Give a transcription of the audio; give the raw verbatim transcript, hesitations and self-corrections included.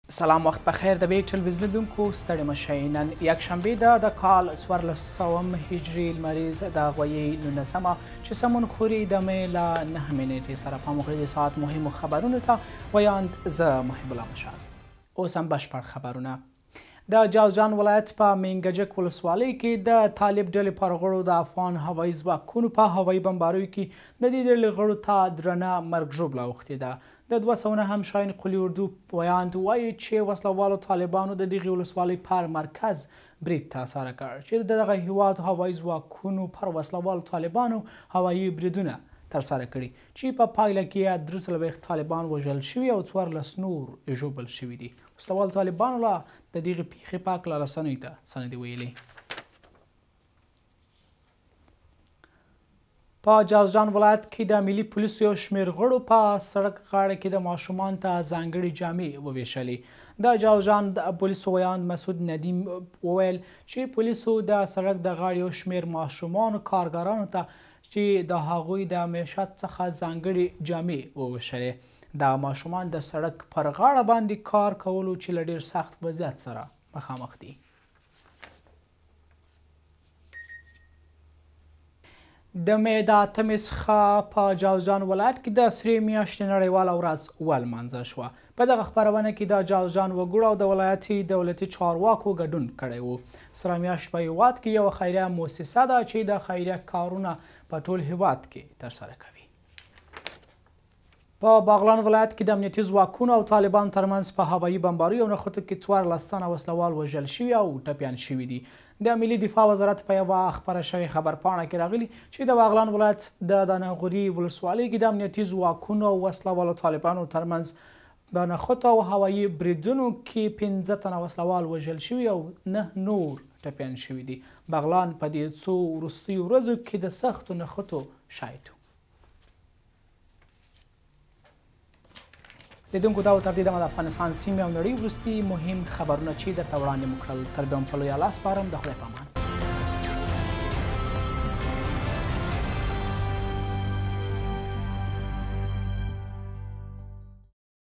سلام وخت بخیر د بیک ټلویزیون لیدونکو ستړي مشئ نن یکشنبې ده د کال څوارلس سوم هجري لمریز د غویي نولسمه چې سمون خوري د مې له نهمې نیټې سره پام وکړئ د ساعت مهمو خبرونو ته ویاند زه محب الله مشال. اوس هم بشپړ خبرونه. د جوزجان ولایت په مینګجک ولسوالۍ کې د طالب ډلې پر غړو د افغان هوایي ځواکونو په هوایي بمباریو کې د دې ډلې غړو ته درنه مرګ ژوبله اوښتې ده. د دوه سوه نهم شاهین قلي اردو ویاند وایي چې وسلوالو طالبانو د دغې ولسوالۍ پر مرکز برید ترسره کړ چې د دغه هیواد هوایي ځواکونو پر وسلوالو طالبانو هوایي بریدونه ترسره کړي چې په پایله کې درې څلوېښت طالبان وژل شوي او څوارلس نور ژوبل شوي دي. وسلوالو طالبانو لا د دغې پیښې په هکله رسنیو ته څه نه دي ویلي. په جوزجان ولایت کې د ملي پولیسو یو شمېر غړو په سړک غاړه کې د ماشومانو ته ځانګړې جامې وویشلې. د جوزجان د پولیسو ویاند مسعود ندیم وویل چې پولیسو د سړک د غاړې یو شمېر ماشومانو کارګرانو ته چې د هغوی د معیشت څخه ځانګړې جامې وویشلې. دغه ماشومان د سړک پر غاړه باندې کار کولو چې له ډېر سخت وضعیت سره مخامخ دي. د مې د اتمې څخه په جوزجان ولایت کې د سرې میاشتې نړیواله ورځ ولمانځل شوه. په دغه خپرونه کې د جوزجان وګړو او د ولایتي دولتي چارواکو ګډون کړی و. سره میاشت په هیواد کې یوه خیریه مؤسسه ده چې د خیریه کارونه په ټول هیواد کې ترسره کوي. په باغلان ولایت کې د امنیتي ځواکونو او طالبانو ترمنځ په هوایي بمباریو او نښتو کې څوارلس تنه وسلوال وژل شوي او ټپیان شوي دي. د ملي دفاع وزارت په یوه خپره شوې خبرپاڼه کې راغلي چې د باغلان ولایت د دانغوري ولسوالۍ کې د امنیتي ځواکونو او وسلوالو طالبانو ترمنځ په نښتو او هوایي بریدونو کې پنځه تنه وسلوال وژل شوي او نه نور ټپیان شوي دي. باغلان په دې څو وروستیو ورځو کې د سختو نښتو شاهد و. لیدونکو دا و تر دې دمه د افغانستان سیمې او نړۍ وروستي مهم خبرونه چې درته وړاندې مو کړل. تر بیا هم په لوی الله سپارم. د خدای په امان.